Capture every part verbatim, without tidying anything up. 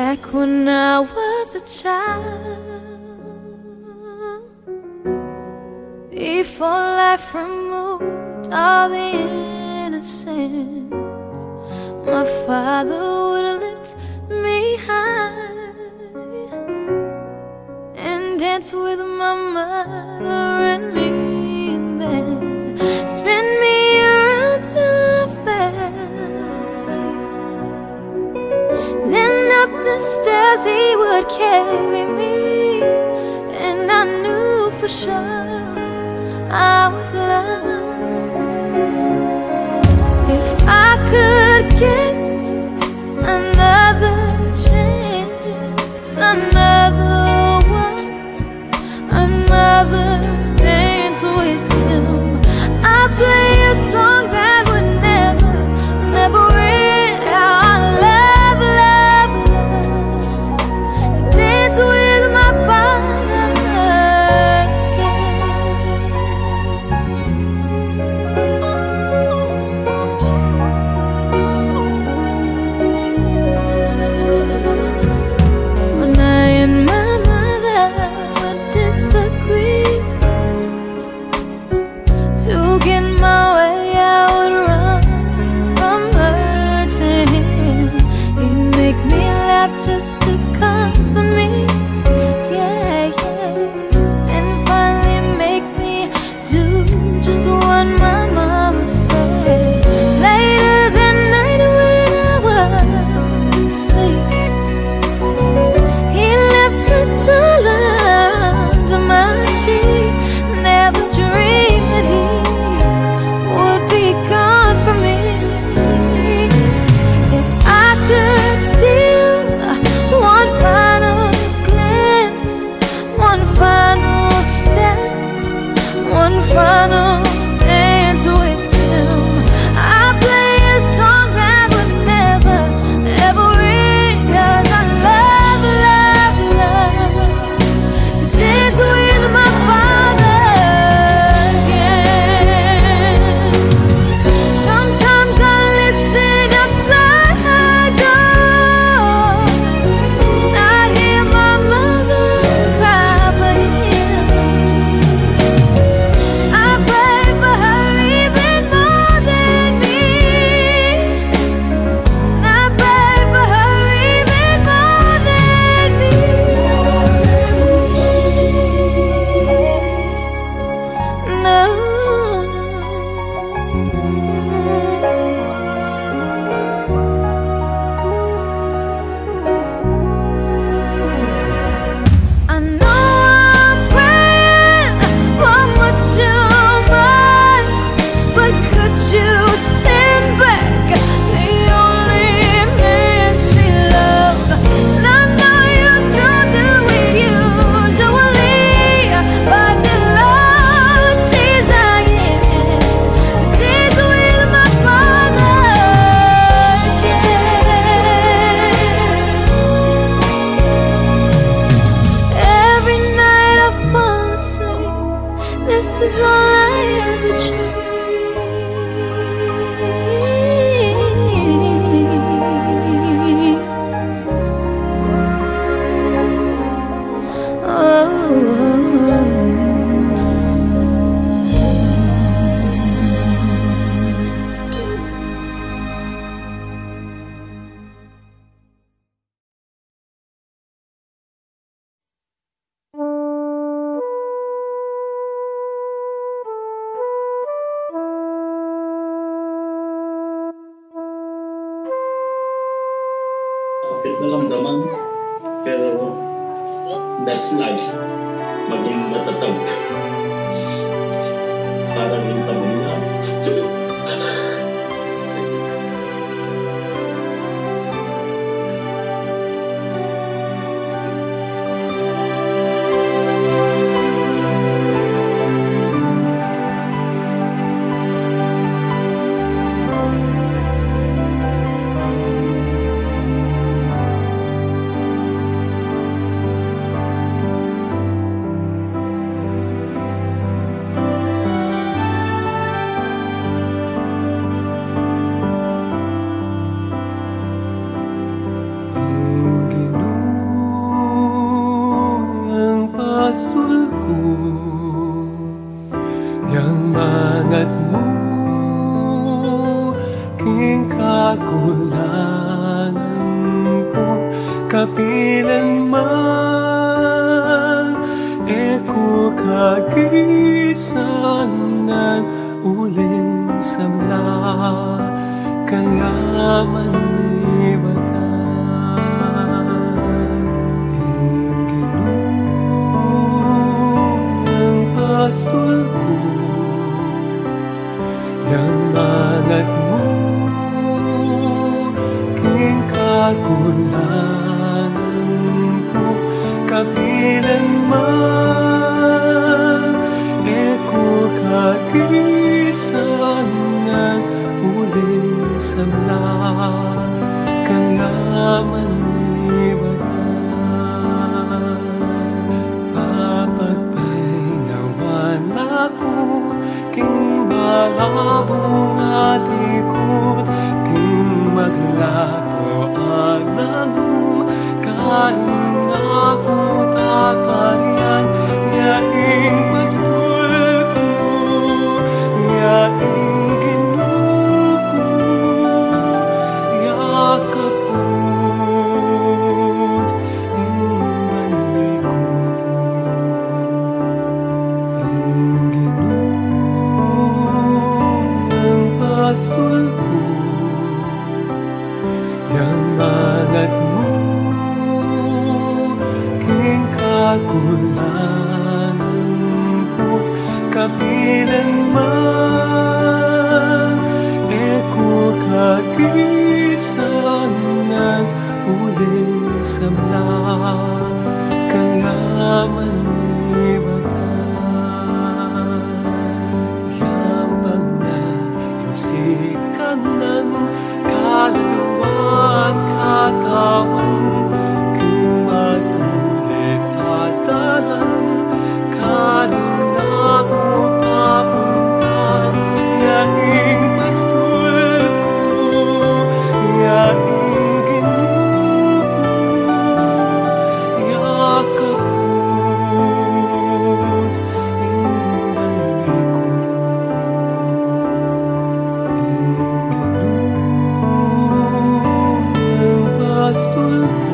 back when I was a child, before life removed all the innocence. My father would lift me high and dance with my mother and me, and then spin me around till I fell asleep. Then up the stairs he would carry me, and I knew for sure I was loved. If I could get another chance, another one, another dance with him, I'd play a song that would never, never end. How I love, love, love to dance with my father again. When I and my mother would disagree, to get my way I would run from her to him. He'd make me laugh just to comfort me, yeah, yeah, and finally make me do just what my mama said. Later that night when I was asleep, he left a dollar under my sheet. Never dreamed that he would be gone from me. If I could steal one final glance, one final step, one final dance with him, I'd play a song that would never, ever end. 'Cause I love, love, love to dance with my father again. Sometimes I listen outside her door, I hear my mother cry for him. I pray for her even more than me, I pray for her even more than me. No, I know I'm praying for much too much, but could you send back the only man she loved? And I know you don't do it usually, but the Lord sees I am dance with my father again. Every night I fall asleep, this is all I ever dream. Sakit naramdaman, pero that's life. Maging matatag para rin pamilya. que no kapilanman, eko kagisan ng uling samla, kaya man ibatan. Inginuang pastol ko, yang mangat mo, king kakulangan ko, kapilanman, eko kagisan ng uling samla, kaya man ibatan. Papagbay nawan ako, king malabong atikot, king maglapo ang nagum, karing ako tatarian, yaing pastol ko, yaing ginuko, yakapot, imbandi ko. Inginuang pastol ko, yang mangat mo, king kakulangan ko, kapilanman, eko kagisan ng uling samla, kaya man ibatan. Yambang na yung sikat ng kaluluwa at katawan, kung matulit at dalang, karing ako papuntan, yaing pastol ko, yaing ginuko, yakapot, imbandi ko. Inginuang pastol ko,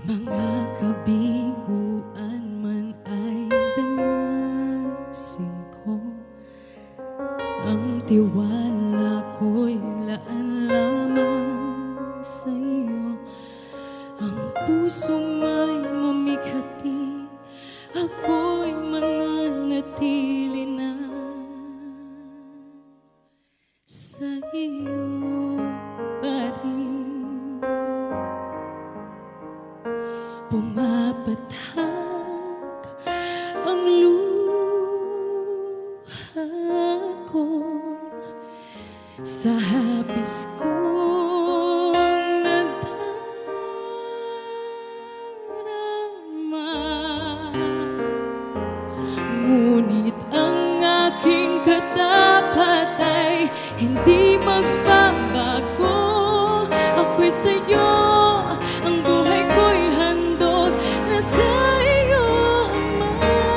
Mga kabiguan man ay danasin ko, ang tiwala ko'y laan lamang sa'yo. Ang puso may mamighati, ako'y mananatili na sa'yo pa rin. Pumapatak ang luha ko sa hapis kong nagdarama, ngunit ang aking katapat ay hindi magbabago. Ako'y sa'yo, ang buhay ko'y handog na sa'yo, Ama.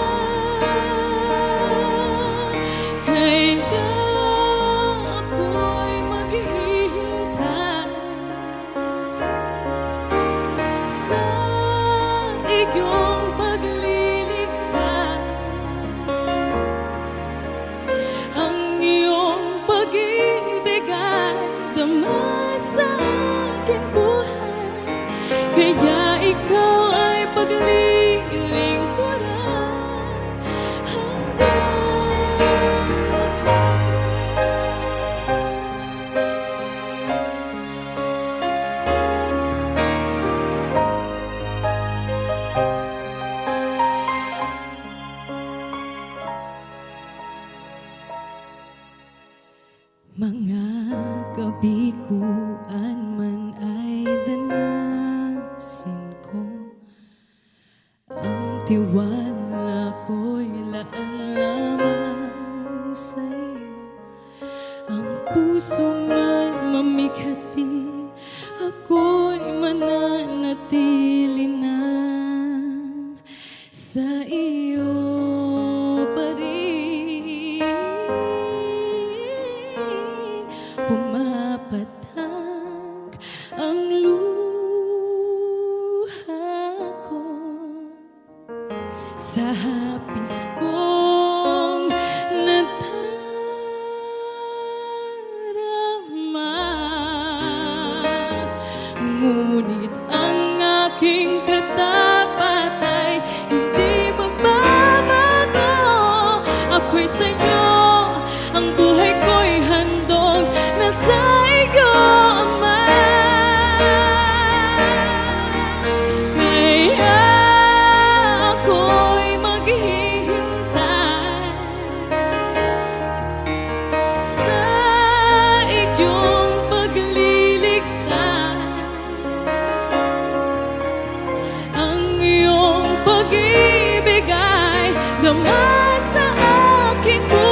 Kaya ako'y maghihintay sa iyong pagliligtas. Ang iyong pag-ibig ay dama sa aking buhay, kaya ikaw ay paglilingkuran hanggang wakas. Mga kabiguan man ay danasin ko, ang tiwala ko'y laan lamang sa'yo. Ang puso may mamighati, ako'y mananatili na sa iyo pa rin. Pumapatak ang luha ko sa hapis kong nadarama, ngunit ang aking katapat ay hindi magbabago. Ako'y sa'yo, ang buhay ko'y handog na sa'yo, Ama. Kaya ako'y maghihintay sa iyong pagliligtas. Ang iyong pag-ibig ay dama sa aking buhay,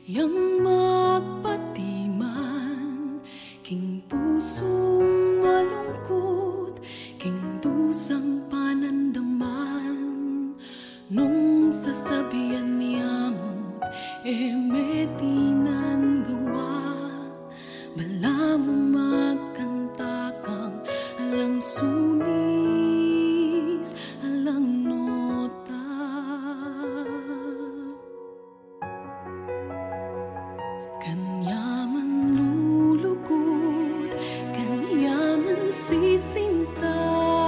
yang magpatiman, king pusong malungkot, king dusang panandaman, nung sasabihan niyamot, emetinan gawa, bala mo magkanta kang alang sunis, alang nota. Kanyaman lulugod, kanyaman sisinta,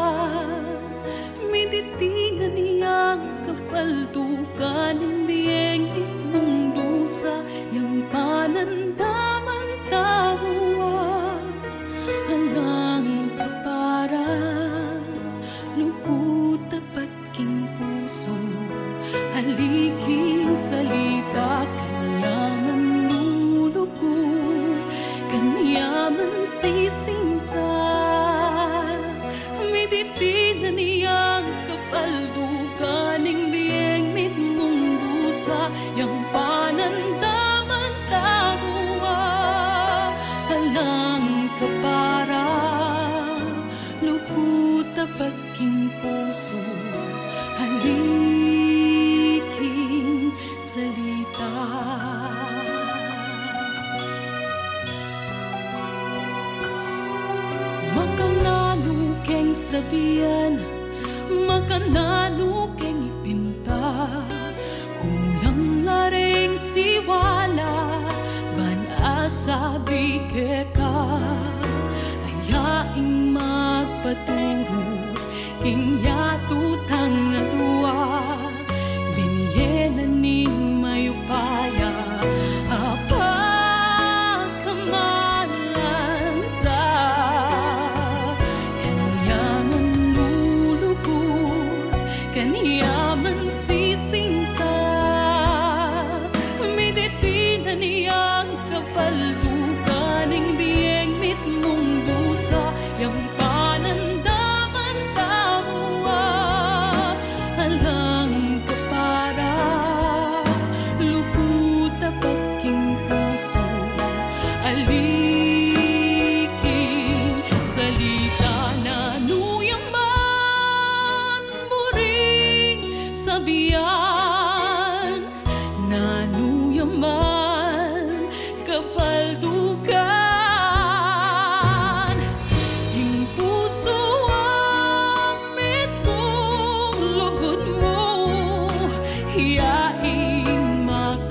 miditinan niyang kapaldukan ng biyeng itmong dusa, yang panandaman tawa, alang kapara, lugod tapat king puso, haliking salita, kanyaman lulugod, kanyaman sisinta, miditinan niyang kapaldukan ng biyeng mitmong dusa, yang panandaman tawa, alang kapara, lugod tapat king puso, haliking salita. Makanano keng sabihan, makanano keng pinta, kulang na ring siwala, ban asabi ke ka, ayaing magpaturo, king yatutang natuwa, binyenan ning mayupaya, apa kamalan ta, kanyaman lulugod, kanyaman sisinta, miditinan niyang kapaldukan ng biyeng mitmong dusa, yang panandaman tawa, alang kapara, lugod tapat king puso, aliking salita, na nuyaman buring sabihan, na nuyaman kapaldukan, ing puso ang mitong lugod mo, hiyaing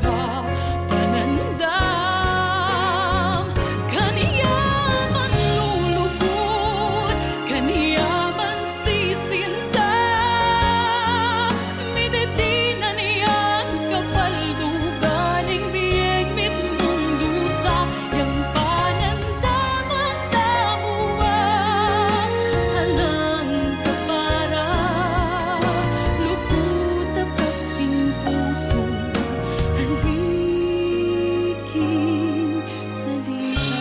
makapanandam, kanyaman lulugod, kanyaman sisinta, miditinan niyang kapaldukan ng biyeng mitmong dusa, yang panandaman tawa, alang kapara, lugod tapat king puso, haliking salita.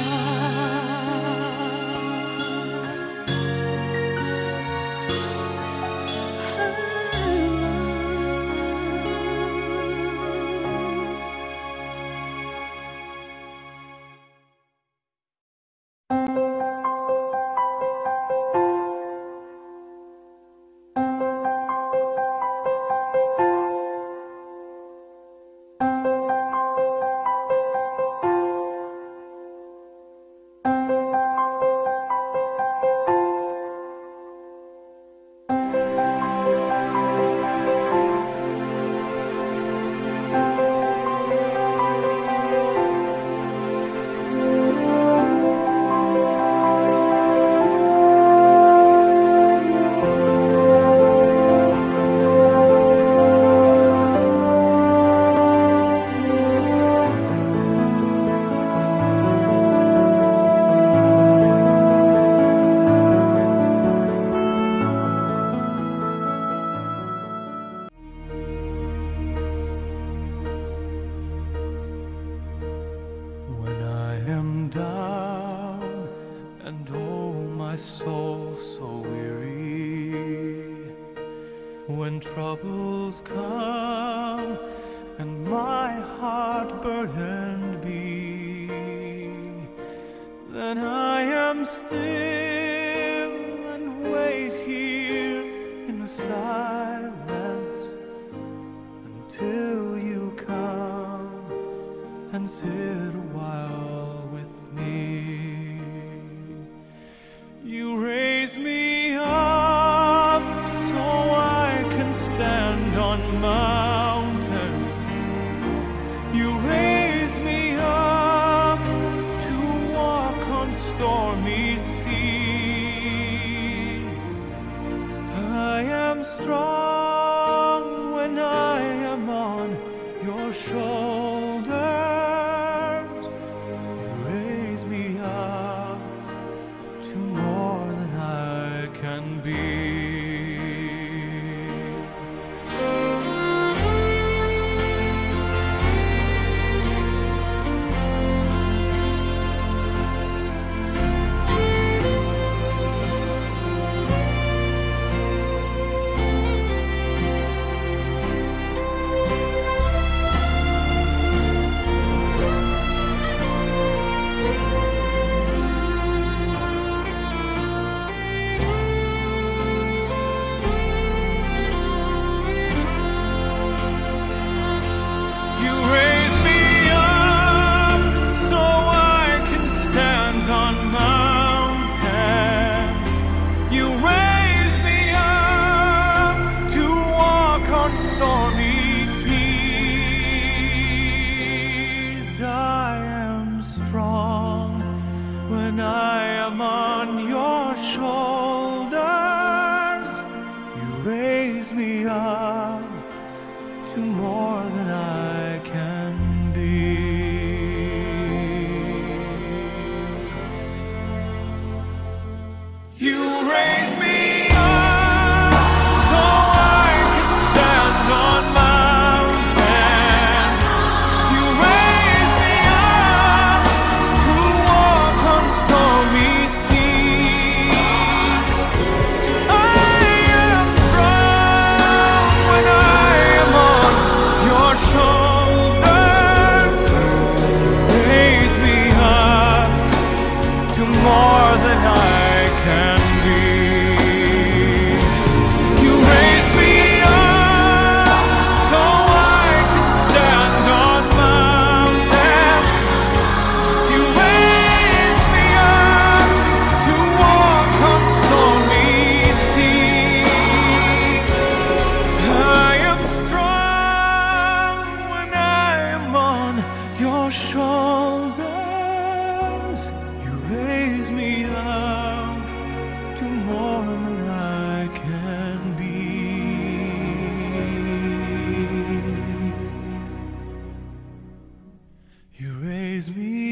When I am down and oh my soul so weary, when troubles come and my heart burdens, still and wait here in the silence until you come and sit a while with me. You raise me up so I can stand on mountains. You raise me up to walk on stormy seas. I am strong when I am on your shoulders. You raise me up to more than I can be. When I am on your shoulders, you raise me up to more than I can be. You raise me up so I can stand on mountains. You raise me up to walk on stormy seas. I am strong when I am on your shoulders. Raise me up to more than I can be. You raise me up so I can stand on mountains. You raise me up to walk on stormy seas. I am strong when I am on your shoulders. You raise me up to more than I can be. You raise me